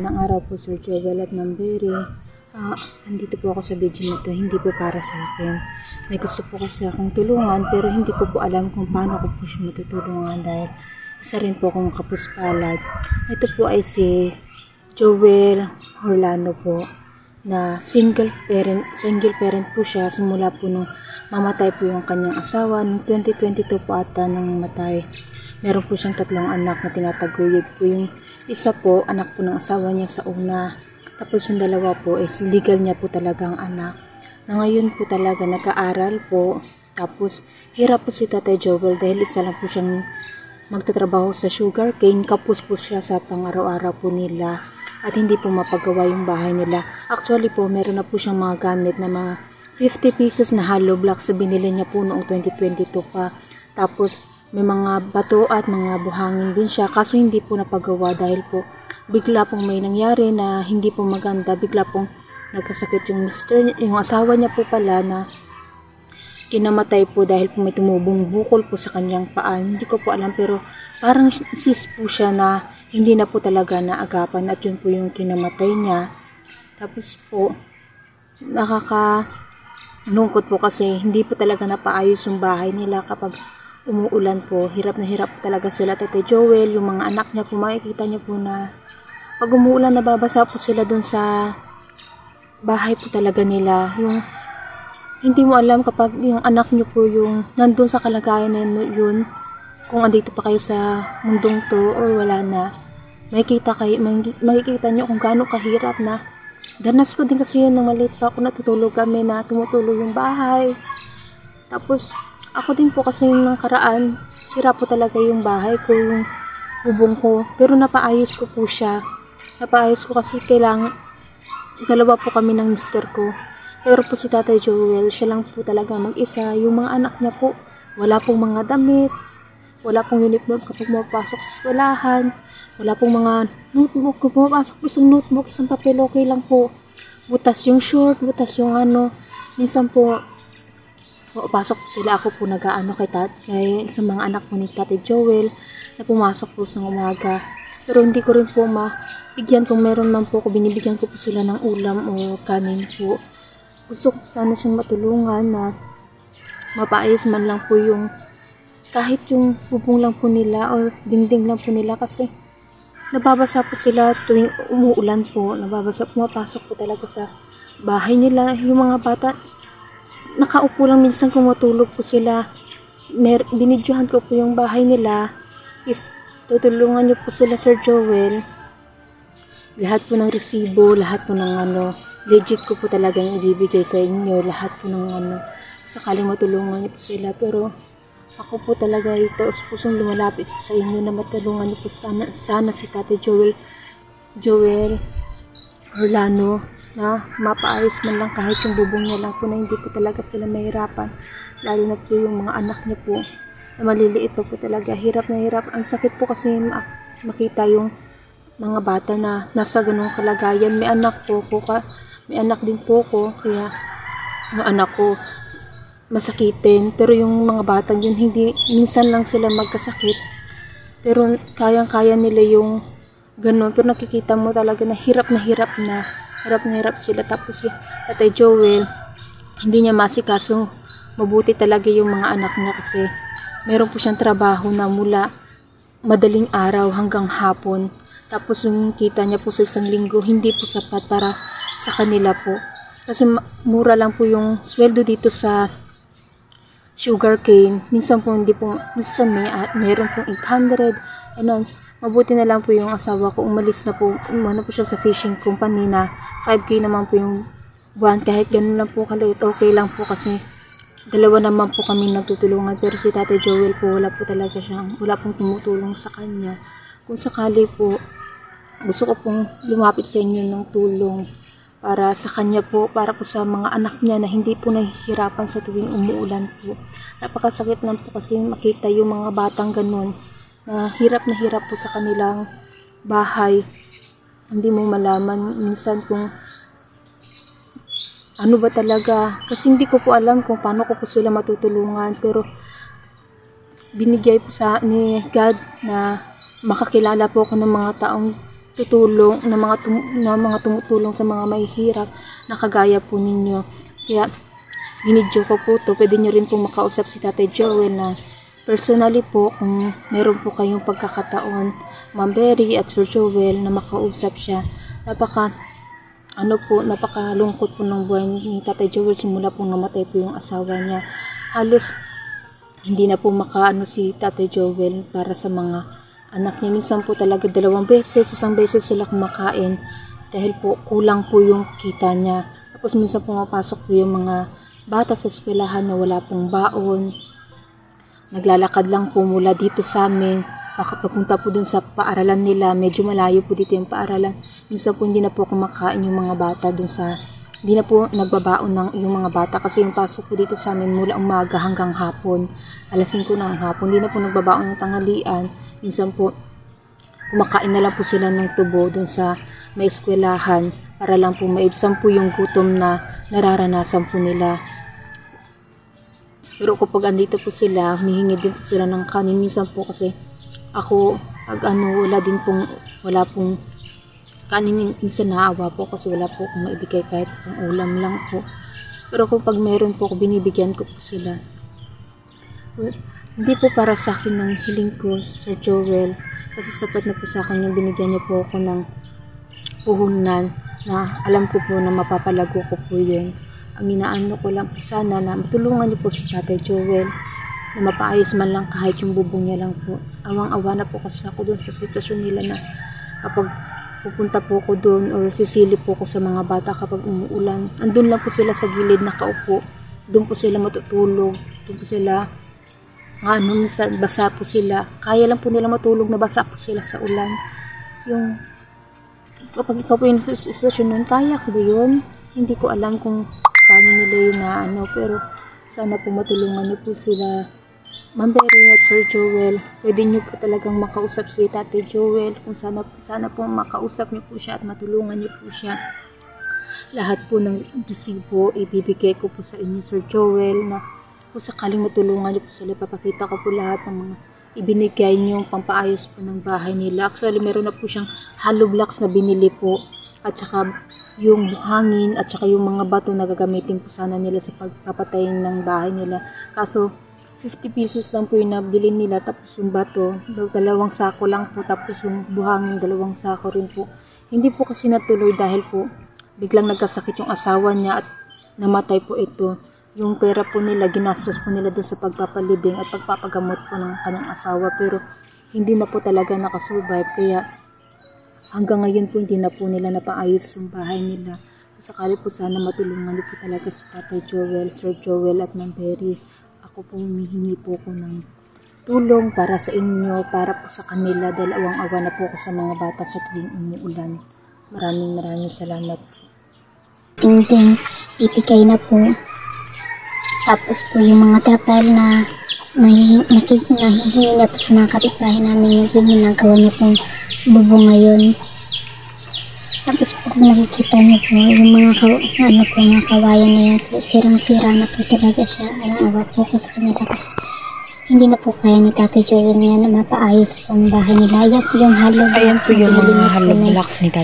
Ng araw po, Sir Joel at Ma'am Berry. Andito po ako sa video na to, hindi po para sa akin. May gusto po kasi akong tulungan pero hindi ko po alam kung paano ko po siya matutulungan dahil isa rin po akong kapuspalad. Ito po ay si Joel Orlando po na single parent po siya simula po nung mamatay po yung kanyang asawa. Noong 2022 po ata nang matay. Meron po siyang 3 anak na tinataguyod po. Yung isa po, anak po ng asawa niya sa una. Tapos yung 2 po is legal niya po talagang anak. Na ngayon po talaga nag-aaral po. Tapos hirap po si Tatay Joel dahil isa lang po siyang magtatrabaho sa sugarcane. Kapos po siya sa pang-araw-araw po nila. At hindi po mapagawa yung bahay nila. Actually po, meron na po siyang mga gamit na mga 50 pesos na hollow blocks. So binili niya po noong 2022 pa. Tapos may mga bato at mga buhangin din siya. Kaso hindi po napagawa dahil po bigla pong may nangyari na hindi po maganda. Bigla pong nagkasakit yung asawa niya po pala na kinamatay po dahil po may tumubong bukol po sa kanyang paan. Hindi ko po alam pero parang sis po siya na hindi na po talaga naagapan at yun po yung kinamatay niya. Tapos po nakakalungkot po kasi hindi po talaga napaayos yung bahay nila kapag umuulan po. Hirap na hirap talaga sila Tatay Joel. Yung mga anak niya po, makikita niyo po na pag umuulan nababasa po sila dun sa bahay po talaga nila. Yung hindi mo alam kapag yung anak niyo po yung nandun sa kalagayan na yun, kung andito pa kayo sa mundong to or wala na, makikita niyo kung gaano kahirap na. Danas ko din kasi yun nung maliit pa ako, natutulog kami na tumutulo yung bahay. Tapos ako din po kasi yung nakaraan, sira po talaga yung bahay ko, yung bubong ko. Pero napaayos ko po siya. Napaayos ko kasi kailangan, 2 po kami ng mister ko. Pero po si Tatay Joel, siya lang po talaga mag-isa. Yung mga anak niya po, wala pong mga damit, wala pong uniform kapag mapasok sa eskwelahan, wala pong mga notebook. Kung pumapasok po isang notebook, isang papel, okay lang po. Butas yung short, butas yung minsan po, pasok po sila, ako po nag-aano kay sa mga anak po ni Tatay Joel na pumasok po sa umaga. Pero hindi ko rin po mabigyan kung meron man po ako, binibigyan ko po sila ng ulam o kanin po. Gusto ko sana siyang matulungan na mapaayos man lang po yung kahit yung bubong lang po nila or dingding lang po nila kasi nababasa po sila tuwing umuulan po. Nababasa, pumapasok po talaga sa bahay nila. Yung mga bata nakaupo lang minsan kung matulog po sila. Binidyohan ko po yung bahay nila. If tutulungan niyo po sila Sir Joel, lahat po ng resibo, lahat po ng legit ko po talagang ibibigay sa inyo. Lahat po ng sakaling matulungan niyo po sila. Pero ako po talaga ito pusong lumalapit po sa inyo na matulungan niyo po sana si Tatay Joel Orlando na mapaayos man lang kahit yung bubong niya lang po na hindi po talaga sila mahirapan. Lalo na po yung mga anak niya po na maliliit po talaga. Hirap na hirap. Ang sakit po kasi makita yung mga bata na nasa ganung kalagayan. May anak din po ko kaya yung anak ko masakitin. Pero yung mga batang yun, hindi, minsan lang sila magkasakit. Pero kayang-kaya nila yung ganun. Pero nakikita mo talaga na hirap sila. Tapos si Tatay Joel, hindi niya masikaso mabuti talaga yung mga anak niya kasi meron po siyang trabaho na mula madaling araw hanggang hapon. Tapos yung kita niya po sa isang linggo, hindi po sapat para sa kanila po. Kasi mura lang po yung sweldo dito sa sugarcane. Minsan po hindi po, minsan meron pong 800. Mabuti na lang po yung asawa ko, umalis na po, umano po siya sa fishing company na 5K naman po yung buwan. Kahit ganun lang po kalit, okay lang po kasi 2 naman po kami nagtutulungan. Pero si Tatay Joel po, wala pong tumutulong sa kanya. Kung sakali po, gusto ko pong lumapit sa inyo ng tulong para sa kanya po, para po sa mga anak niya na hindi po nahihirapan sa tuwing umuulan po. Napakasakit lang po kasi makita yung mga batang ganun na hirap po sa kanilang bahay. Hindi mo malaman minsan kung ano ba talaga. Kasi hindi ko po alam kung paano ko po sila matutulungan. Pero binigay po ni God na makakilala po ako ng mga taong tutulong, na mga tumutulong sa mga mahihirap na kagaya po ninyo. Kaya binidyo ko po to. Pwede nyo rin po makausap si Tatay Joel na personally po kung meron po kayong pagkakataon, Ma'am Berry at Sir Joel, na makausap siya. Napakalungkot po ng buhay ni Tatay Joel simula pong namatay po yung asawa niya. Halos hindi na po makaano si Tatay Joel para sa mga anak niya. Minsan po talaga 2 beses, 1 beses sila kumakain dahil po kulang po yung kita niya. Tapos minsan po mapasok po yung mga bata sa eskwelahan na wala pong baon. Naglalakad lang po mula dito sa amin. Papunta po dun sa paaralan nila. Medyo malayo po dito yung paaralan. Minsan po hindi na po kumakain yung mga bata dun sa... Hindi na po nagbabaon ng yung mga bata kasi yung pasok po dito sa amin mula umaga hanggang hapon. Alas 5 ng hapon. Hindi na po nagbabaon ng tanghalian. Minsan po kumakain na lang po sila ng tubo dun sa may eskwelahan para lang po maibsan po yung gutom na nararanasan po nila. Pero kapag andito po sila, humihingi din po sila ng kanin. Minsan po kasi ako, wala pong kanin, minsan naawa po kasi wala po akong maibigay kahit pang ulam lang po. Pero kung pag meron po ako, binibigyan ko po sila. Hindi po para sa akin ng hiling ko, Sir Joel, kasi sapat na po sa akin yung binigyan niyo po ako ng puhunan na alam ko po na mapapalago ko po yun. Ang inaano ko lang po sana na matulungan niyo po si Tatay Joel na mapaayos man lang kahit yung bubong niya lang po. Awang-awa na po kasi ako doon sa sitwasyon nila na kapag pupunta po ako doon or sisilip po ako sa mga bata kapag umuulan, andun lang po sila sa gilid nakaupo. Doon po sila matutulog. Doon po sila basa po sila. Kaya lang po nila matulog na basa po sila sa ulan. Yung kapag ikaw po yung sitwasyon nun, kaya ko ba yun? Hindi ko alam kung paano nila yun pero sana po matulungan niyo po sila, Ma'am Berry at Sir Joel. Pwede niyo po talagang makausap si Tatay Joel. Kung sana po makausap niyo po siya at matulungan niyo po siya. Lahat po ng resibo ibibigay ko po sa inyo, Sir Joel, na kung sakaling matulungan niyo po sila, papakita ko po lahat ng mga ibinigay niyo pampaayos po ng bahay nila. Actually, meron na po siyang hollow blocks na binili po at saka yung buhangin at saka yung mga bato na gagamitin po sana nila sa pagpapatayin ng bahay nila. Kaso 50 pesos lang po yung nabili nila, tapos yung bato 2 sako lang po, tapos yung buhangin 2 sako rin po. Hindi po kasi natuloy dahil po biglang nagkasakit yung asawa niya at namatay po ito. Yung pera po nila ginastos po nila doon sa pagpapalibing at pagpapagamot po ng kanyang asawa, pero hindi na po talaga nakasurvive. Kaya hanggang ngayon po hindi na po nila napaayos yung bahay nila. Sakali po sana matulungan niyo po talaga si Tatay Joel, Sir Joel at Ma'am Berry. Ako po humihingi po ko ng tulong para sa inyo, para po sa kanila, dahil awang-awa na po ako sa mga bata sa tuwing umuulan. Maraming salamat po. Ting ipigay na po. Tapos po yung mga trapal na nahihingi na po sa mga kapitbahay namin yung ginagawa niya pong bubong ngayon. Tapos po kung nakikita niyo po yung mga mga kawayan na yan po, sirang-sira na po talaga siya. Awa po ko sa kanila kasi hindi na po kaya ni Tatay Joel niya na mapaayos po ang bahay nila. Yan po yung hollow blocks na binili niya po ng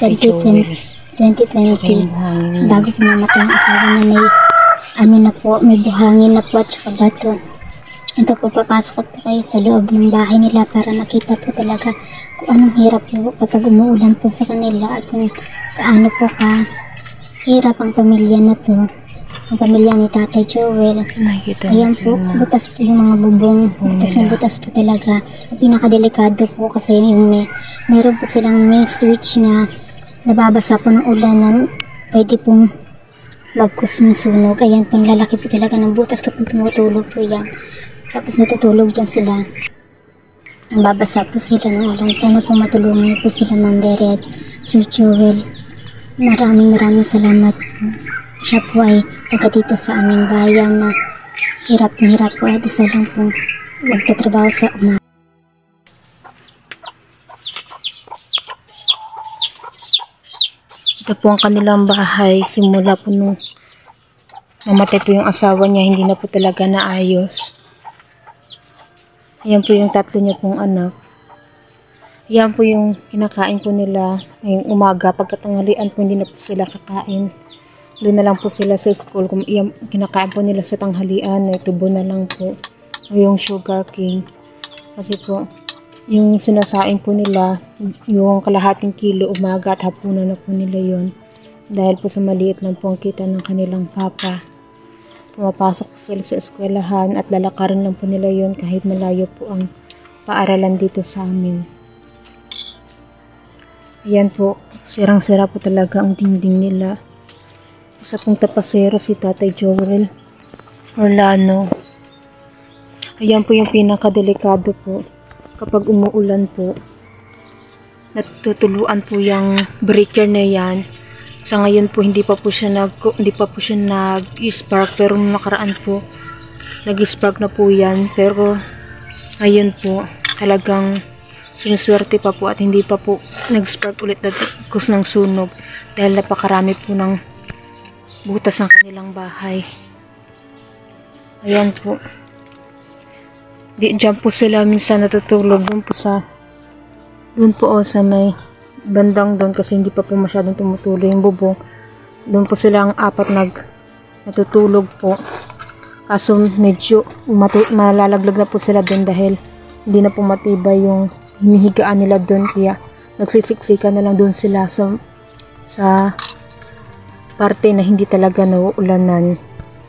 2020 bago po namatay ang asawa na may buhangin na po at saka bato. Ito po, papasok po kayo sa loob ng bahay nila para makita po talaga kung anong hirap po kapag umuulan po sa kanila at kung kaano po hirap ang pamilya na to, ang pamilya ni Tatay Joel. Ayan po, butas po yung mga bubong, butas po talaga. Pinakadelikado po kasi yung meron po silang main switch na nababasa po ng ulan na pwede pong magkus ng sunog. Ayan, panglalaki po talaga ng butas kapag tumutulog po yan. Tapos natutulog dyan sila. Ang babasa po sila ng ulan. Sana po matulungan po sila, Ma'am Berry at Sir Joel. Maraming salamat po. Siya po ay taga dito sa aming bayan na hirap na hirap po at isa lang po magtatrabaho sa umaga. Ito po ang kanilang bahay. Simula po nung namatay po yung asawa niya, hindi na po talaga naayos. Ayan po yung 3 niya pong anak. Yan po yung kinakain po nila ngayong umaga. Pagkatanghalian po hindi na po sila kakain. Doon na lang po sila sa school. Kung yan, kinakain po nila sa tanghalian, ay tubo na lang po. O yung sugar king. Kasi po, yung sinasain po nila, yung kalahating kilo umaga at hapunan na po nila yon. Dahil po sa maliit lang po ang kita ng kanilang papa. Pumapasok po sila sa eskwelahan at lalakarin lang po nila yon kahit malayo po ang paaralan dito sa amin. Ayan po, sirang-sira po talaga ang dingding nila. Isa pong tapasero si Tatay Joel Orlano. Ayan po yung pinakadelikado po. Kapag umuulan po, natutuluan po yung breaker na yan. Sa ngayon po hindi pa po siya nag-spark, pero nung nakaraan po nag-spark na po yan. Pero ngayon po talagang sinuswerte pa po at hindi pa po nag-spark ulit kus ng sunog dahil napakarami po ng butas ng kanilang bahay. Ayan po. Diyan po sila minsan natutulog doon po sa may bandang doon kasi hindi pa po masyadong tumutuloy yung bubong. Doon po sila ang apat natutulog po. Kaso medyo malalaglag na po sila doon dahil hindi na po matibay yung hinihigaan nila doon, kaya nagsisiksikan na lang doon sila sa parte na hindi talaga nauulanan.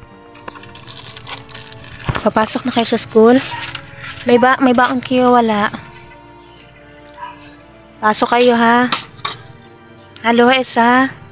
Papasok na kayo sa school? May baon kayo, wala? Pasok kayo ha. Halo, Esa.